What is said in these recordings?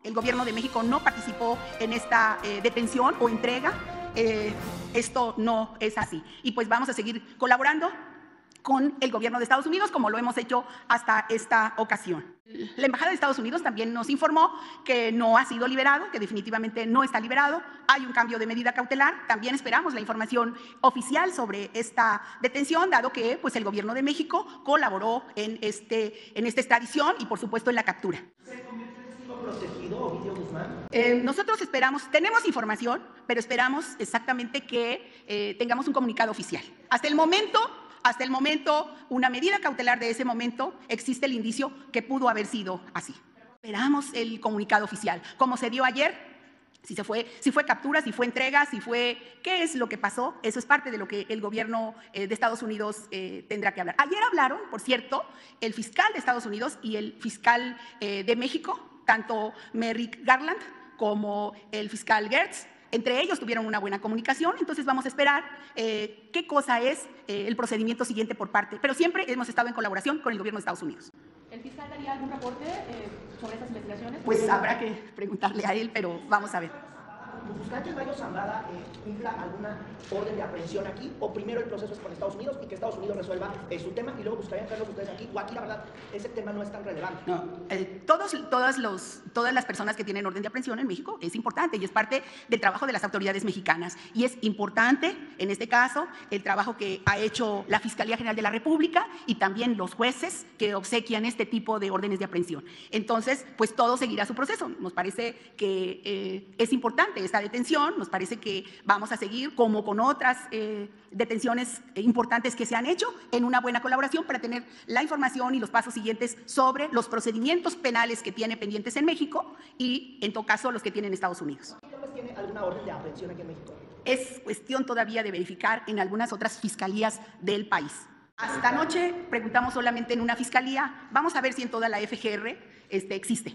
El gobierno de México no participó en esta detención o entrega. Esto no es así. Y pues vamos a seguir colaborando con el gobierno de Estados Unidos, como lo hemos hecho hasta esta ocasión. La Embajada de Estados Unidos también nos informó que no ha sido liberado, que definitivamente no está liberado. Hay un cambio de medida cautelar. También esperamos la información oficial sobre esta detención, dado que pues, el gobierno de México colaboró en esta extradición y, por supuesto, en la captura. ¿Se convierte en testigo protegido, Ovidio Guzmán? Nosotros esperamos, tenemos información, pero esperamos exactamente que tengamos un comunicado oficial. Hasta el momento, una medida cautelar de ese momento, existe el indicio que pudo haber sido así. Esperamos el comunicado oficial, como se dio ayer, si fue captura, si fue entrega, qué es lo que pasó. Eso es parte de lo que el gobierno de Estados Unidos tendrá que hablar. Ayer hablaron, por cierto, el fiscal de Estados Unidos y el fiscal de México, tanto Merrick Garland como el fiscal Gertz. Entre ellos tuvieron una buena comunicación, entonces vamos a esperar qué cosa es el procedimiento siguiente por parte. Pero siempre hemos estado en colaboración con el gobierno de Estados Unidos. ¿El fiscal daría algún reporte sobre estas investigaciones? Pues habrá que preguntarle a él, pero vamos a ver. ¿Buscan que el Mayo Zambada cumpla alguna orden de aprehensión aquí? ¿O primero el proceso es con Estados Unidos y que Estados Unidos resuelva su tema y luego buscarían traerlos ustedes aquí? ¿O aquí la verdad ese tema no es tan relevante? No, todas las personas que tienen orden de aprehensión en México es importante y es parte del trabajo de las autoridades mexicanas. Y es importante, en este caso, el trabajo que ha hecho la Fiscalía General de la República y también los jueces que obsequian este tipo de órdenes de aprehensión. Entonces, pues todo seguirá su proceso. Nos parece que es importante esta detención, nos parece que vamos a seguir como con otras detenciones importantes que se han hecho en una buena colaboración para tener la información y los pasos siguientes sobre los procedimientos penales que tiene pendientes en México y, en todo caso, los que tienen Estados Unidos. ¿Tiene alguna orden de aprehensión aquí en México? Es cuestión todavía de verificar en algunas otras fiscalías del país. Hasta anoche preguntamos solamente en una fiscalía, vamos a ver si en toda la FGR existe.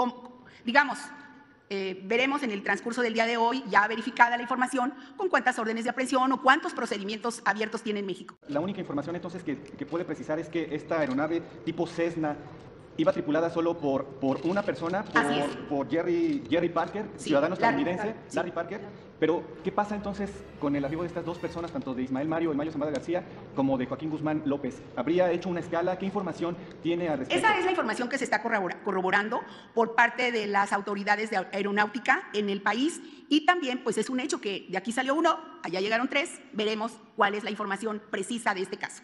Veremos en el transcurso del día de hoy, ya verificada la información, con cuántas órdenes de aprehensión o cuántos procedimientos abiertos tiene en México. La única información entonces que puede precisar es que esta aeronave tipo Cessna iba tripulada solo por una persona, por Jerry Parker, sí, ciudadano estadounidense, sí. Larry Parker. Pero, ¿qué pasa entonces con el arribo de estas dos personas, tanto de Ismael Mario Zambada García, como de Joaquín Guzmán López? ¿Habría hecho una escala? ¿Qué información tiene al respecto? Esa es la información que se está corroborando por parte de las autoridades de aeronáutica en el país y también, pues es un hecho que de aquí salió uno, allá llegaron tres, veremos cuál es la información precisa de este caso.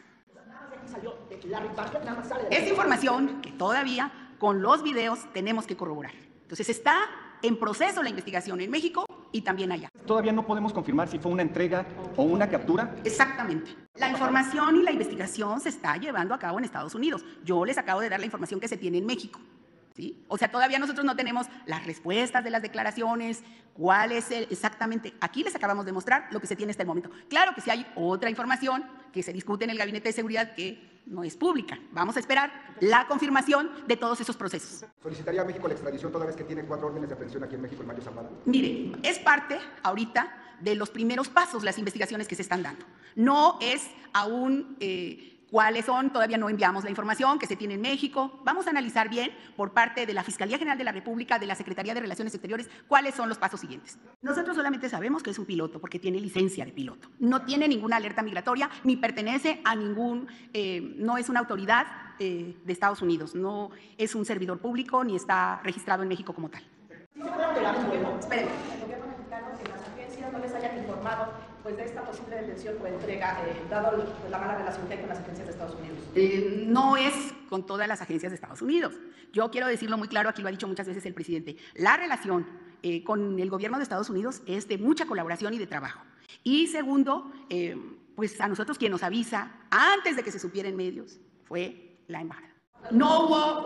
Es información que todavía con los videos tenemos que corroborar. Entonces está en proceso la investigación en México y también allá. ¿Todavía no podemos confirmar si fue una entrega o una captura? Exactamente. La información y la investigación se está llevando a cabo en Estados Unidos. Yo les acabo de dar la información que se tiene en México. ¿Sí? O sea, todavía nosotros no tenemos las respuestas de las declaraciones, cuál es exactamente. Aquí les acabamos de mostrar lo que se tiene hasta el momento. Claro que si hay otra información que se discute en el Gabinete de Seguridad que no es pública. Vamos a esperar la confirmación de todos esos procesos. ¿Solicitaría a México la extradición toda vez que tiene 4 órdenes de aprehensión aquí en México el Mayo Zambada? Mire, es parte ahorita de los primeros pasos, las investigaciones que se están dando. No es aún cuáles son, todavía no enviamos la información que se tiene en México. Vamos a analizar bien por parte de la Fiscalía General de la República, de la Secretaría de Relaciones Exteriores, cuáles son los pasos siguientes. Nosotros solamente sabemos que es un piloto porque tiene licencia de piloto. No tiene ninguna alerta migratoria, ni pertenece a ningún, no es una autoridad de Estados Unidos, no es un servidor público ni está registrado en México como tal. Esperen. El gobierno mexicano, que las agencias no les hayan informado de esta posible detención o entrega, dado la mala relación que hay con las agencias de Estados Unidos. No es con todas las agencias de Estados Unidos. Yo quiero decirlo muy claro, aquí lo ha dicho muchas veces el presidente. La relación con el gobierno de Estados Unidos es de mucha colaboración y de trabajo. Y segundo, pues a nosotros quien nos avisa antes de que se supiera en medios fue la embajada. No hubo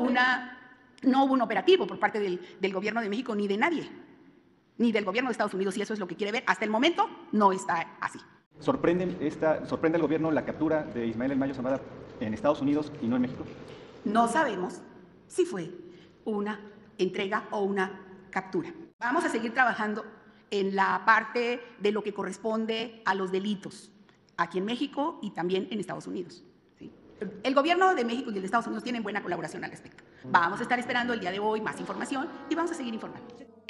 un operativo por parte del gobierno de México ni de nadie, ni del gobierno de Estados Unidos, si eso es lo que quiere ver. Hasta el momento no está así. ¿Sorprende al gobierno la captura de Ismael El Mayo Zambada en Estados Unidos y no en México? No sabemos si fue una entrega o una captura. Vamos a seguir trabajando en la parte de lo que corresponde a los delitos, aquí en México y también en Estados Unidos. ¿Sí? El gobierno de México y el de Estados Unidos tienen buena colaboración al respecto. Vamos a estar esperando el día de hoy más información y vamos a seguir informando.